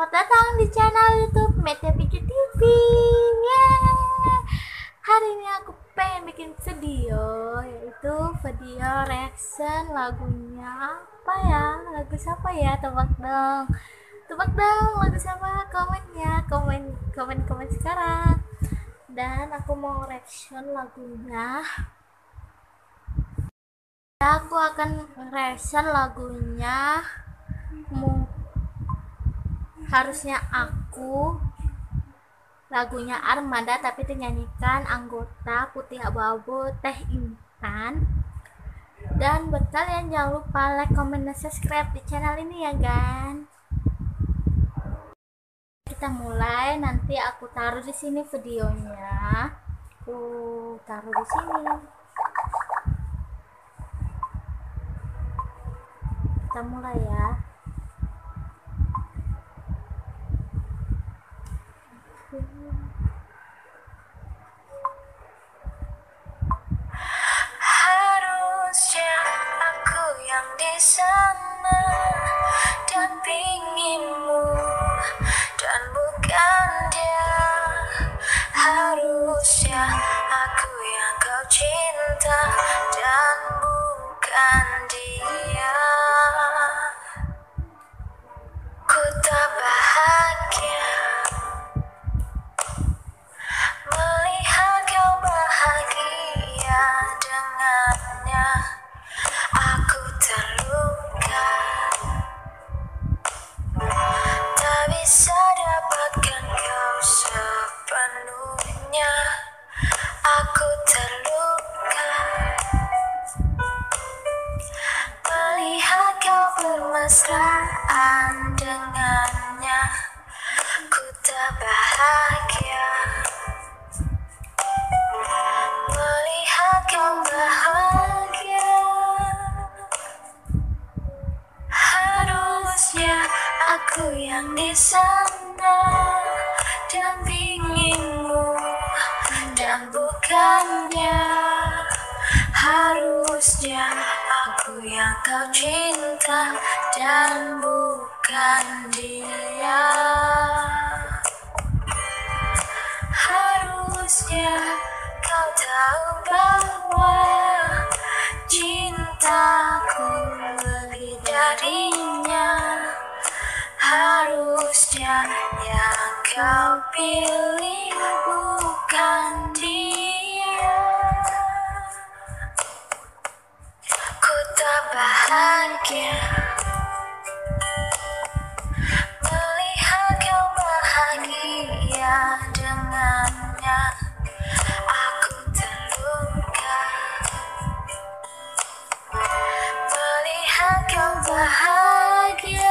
Selamat datang di channel YouTube Media Piju TV. Yeay. Hari ini aku pengen bikin video, yaitu video reaction lagunya apa ya? Lagu siapa ya? Tebak dong. Tebak dong lagu siapa? Komennya, komen sekarang. Dan aku mau reaction lagunya. Aku akan reaction lagunya. Harusnya aku, lagunya Armada tapi dinyanyikan anggota Putih Abu-Abu Teh Intan. Dan buat kalian jangan lupa like, comment, dan subscribe di channel ini ya kan. Kita mulai, nanti aku taruh di sini videonya. Aku taruh di sini. Kita mulai ya. Harusnya aku yang di sana dampingimu dan bukan dia. Harusnya aku yang kau cinta dan bukan dia. Ku tak bahagia melihat kau bahagia dengannya. Aku terluka, tak bisa dapatkan kau sepenuhnya. Aku terluka melihat kau bermesraan dengannya. Ku tak bahagia melihat kau bahagia. Harusnya aku yang di sana dampingimu dan bukan dia. Harusnya aku yang kau cinta dan bukan dia. Harusnya kau tahu bahwa cintaku lebih darinya. Harusnya yang kau pilih bukan dia. Ku tak bahagia melihat kau bahagia dengannya. Aku terluka melihat kau bahagia.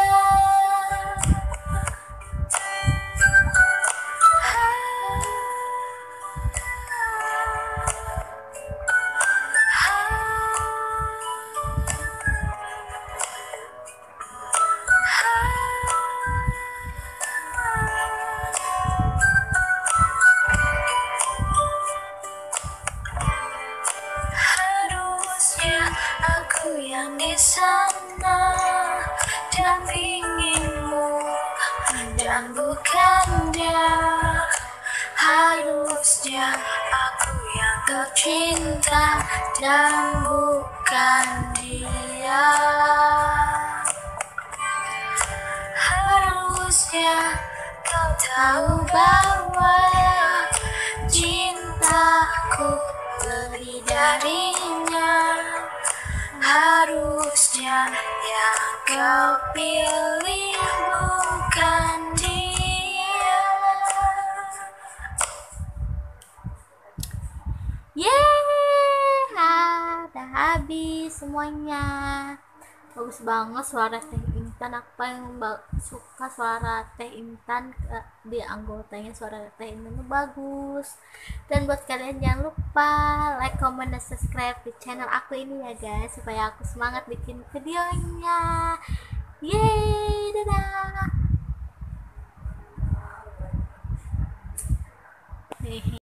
Harusnya aku yang di sana dampingimu dan bukan dia. Harusnya aku yang kau cinta dan bukan dia. Harusnya kau tahu bahwa cintaku lebih darinya. Harusnya yang kau pilih bukan dia. Yeay, udah habis semuanya. Bagus banget suara Teh Intan. Aku paling suka suara Teh Intan, di anggotanya suara Teh Intan itu bagus. Dan buat kalian jangan lupa like, comment, dan subscribe di channel aku ini ya guys, supaya aku semangat bikin videonya. Yeay.